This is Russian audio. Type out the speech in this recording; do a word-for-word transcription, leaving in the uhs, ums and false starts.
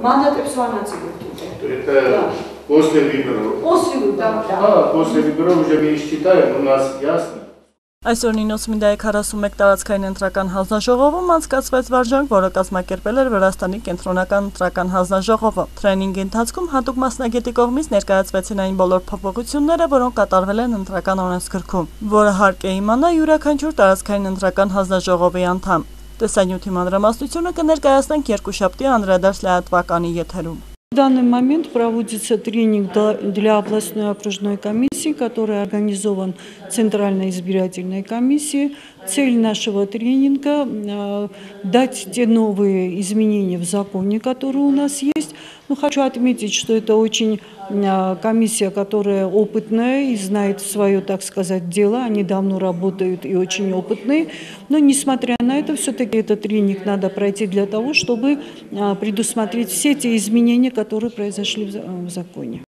Мандатებს ванацеლებთ. Это после выборов. После выборов, да. А, после выборов уже мы считаем, у нас ясно. Այսօր Նինոսմիդայի քառասունմեկ տարածքային ընտրական հանձնաժողովում անցկացվեց վարժանք, որը կազմակերպել էր Վրաստանի կենտրոնական ընտրական հանձնաժողովը։ Թրեյնինգի ընթացքում հատուկ մասնագետի կողմից ներկայացվեցին այն բոլոր փոփոխությունները, որոնք կատարվել են ընտրական օրենսգրքում, որը հարկ է իմանա յուրաքանչյուր տարածքային ընտրական հանձնաժողովի անդամ։ Տեսանյութի մանրամասնությունը կներկայացնենք երկուշաբթի անդրադարձ լրատվականի եթերում։ В данный момент проводится тренинг для областной окружной комиссии, который организован Центральной избирательной комиссией. Цель нашего тренинга – дать те новые изменения в законе, которые у нас есть. Но хочу отметить, что это очень комиссия, которая опытная и знает свое, так сказать, дело. Они давно работают и очень опытные. Но, несмотря на это, все-таки этот тренинг надо пройти для того, чтобы предусмотреть все те изменения, которые произошли в законе.